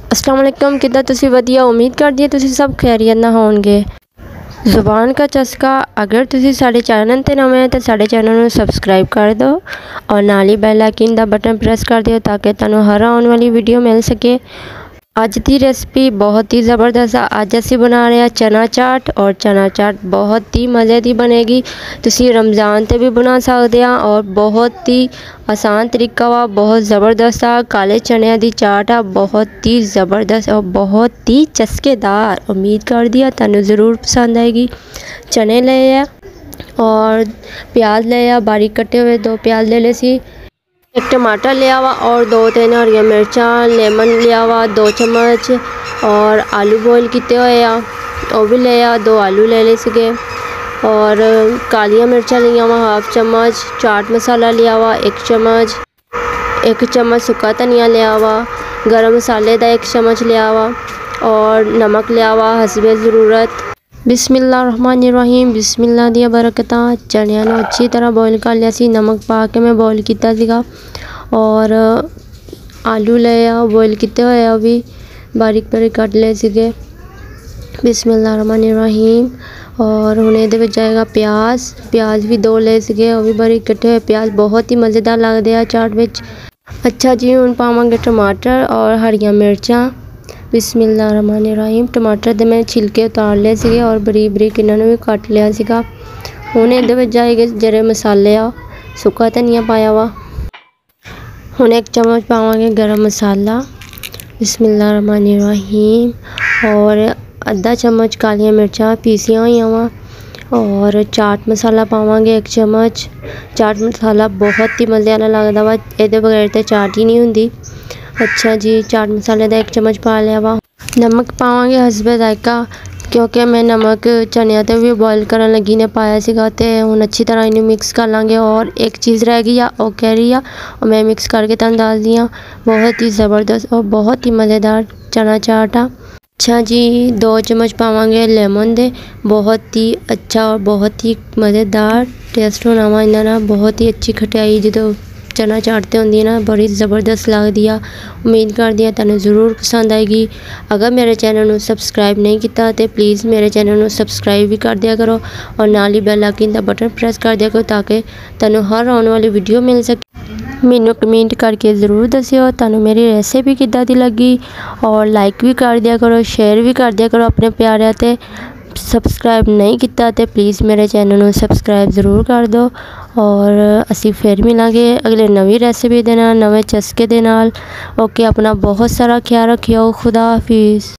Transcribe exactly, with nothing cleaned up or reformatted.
अस्सलाम वालेकुम, किदा तुसी वधिया। उम्मीद करदी है तुसी सब खैरियत ना होणगे। ज़ुबान का चस्का, अगर तुसी साडे चैनल ते नवे हैं तो साडे चैनल नूं सबसक्राइब कर दो और नाल ही बैल आइकन दा बटन प्रेस कर दिओ ताकि तुहानूं हर आने वाली वीडियो मिल सके। अज की रेसिपी बहुत ही ज़बरदस्त है। अज असी बना रहे हैं चना चाट और चना चाट बहुत ही मज़े की बनेगी। तुसी रमज़ान ते भी बना सकते हैं और बहुत ही आसान तरीका वा, बहुत ज़बरदस्त आ। काले चने की चाट आ, बहुत ही ज़बरदस्त और बहुत ही चस्केदार। उम्मीद कर दिया तुहानूं ज़रूर पसंद आएगी। चने ले आ और प्याज ले आ, बारीक कटे हुए दो प्याज ले ले सी। एक टमाटर लिया हुआ और दो तीन हरिया मिर्चा, लेमन लिया हुआ दो चम्मच और आलू बॉयल किए हुए आ वो भी ले आ, दो आलू ले ले सके और कालिया मिर्चा लिया हुआ हाफ चम्मच, चाट मसाला लिया हुआ एक चम्मच, एक चम्मच सुक्का धनिया लिया हुआ, गरम मसाले का एक चम्मच लिया हुआ और नमक लिया हुआ हसबे ज़रूरत। बिस्मिल्लाहिर्रहमानिर्रहीम, बिस्मिल्लाह दिया बरकतां। चनिया नूं अच्छी तरह बॉयल कर लिया सी, नमक पा के मैं बॉयल किया सीगा और आलू ले आ बॉयल किए हुए आ भी बारीक बारीक कट ले सीगे। बिस्मिल्लाहिर्रहमानिर्रहीम। और हुण इहदे विच जाएगा प्याज, प्याज भी दो ले सीगे वो भी बारीक कटे हुए प्याज बहुत ही मज़ेदार लगदे आ चाट विच। अच्छा जी, हुण पावांगे टमाटर और हरियां मिर्चां। बिस्मिल्लाहिर्रहमानिर्रहीम। टमाटर दे मैं छिलके उतार लिए सीगे और बरीक बरीक इन्हां नूं भी कट लिया सीगा। हुण इहदे विच जाएगे जिहड़े मसाले आ, सुक्का धनिया पाया वा, हुण एक चम्मच पावांगे गरम मसाला। बिस्मिल्लाहिर्रहमानिर्रहीम। और अद्धा चम्मच कालियां मिर्चां पीसियां हुईयां वा और चाट मसाला पावांगे एक चम्मच। चाट मसाला बहुत ही मज़े वाला लगदा वा, इहदे बगैर तो चाट ही नहीं हुंदी। अच्छा जी, चाट मसाले का एक चम्मच पा लिया वा। नमक पावांगे हसबे जायका, क्योंकि मैं नमक चनिया ते भी बॉयल करन लगी ने पाया सीगा ते हुण अच्छी तरह इन्हूं मिक्स कर लांगे। और एक चीज़ रह गई आ वो कह रही आ और मैं मिक्स करके तुहानूं दस दी आं। बहुत ही ज़बरदस्त और बहुत ही मज़ेदार चना चाट आ। अच्छा जी, दो चम्मच पावांगे लेमन दे, बहुत ही अच्छा और बहुत ही मज़ेदार टेस्ट होना वा इन्हां नाल। बहुत ही अच्छी खटाई जो चना चाट ते होंदी है ना, बड़ी ज़बरदस्त लगदी आ। उम्मीद करदी आं तुहानूं ज़रूर पसंद आएगी। अगर मेरे चैनल नूं सबसक्राइब नहीं किया तो प्लीज़ मेरे चैनल नूं सबसक्राइब भी कर दिया करो और नाल ही बैल आइकन दा बटन प्रेस कर दिया करो ताकि तुहानूं हर आने वाली वीडियो मिल सके। मैनूं कमेंट करके ज़रूर दस्सिओ तुहानूं मेरी रेसिपी किद्दां दी लगी और लाइक भी कर दिया करो, शेयर भी कर दिया करो अपने प्यारे ते। सबसक्राइब नहीं किया तो प्लीज़ मेरे चैनल नूं सबसक्राइब ज़रूर कर दो और असी फिर मिलांगे अगले नवी रेसिपी दे नाल, नवे चस्के दे नाल। ओके, अपना बहुत सारा ख्याल रखियो। खुदा हाफिज़।